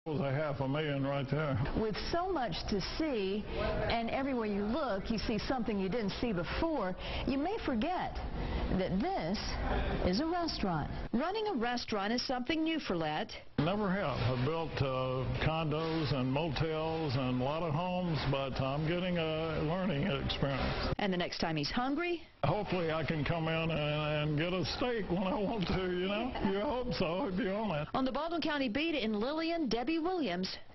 $500,000 right there. With so much to see, and everywhere you look, you see something you didn't see before, you may forget that this is a restaurant. Running a restaurant is something new for Let. Never have. I've built condos and motels and a lot of homes, but I'm getting a learning experience. And the next time he's hungry? Hopefully I can come in and get a steak when I want to, you know? You hope so, if you're on it. On the Baldwin County Beat in Lillian, Debbie Williams,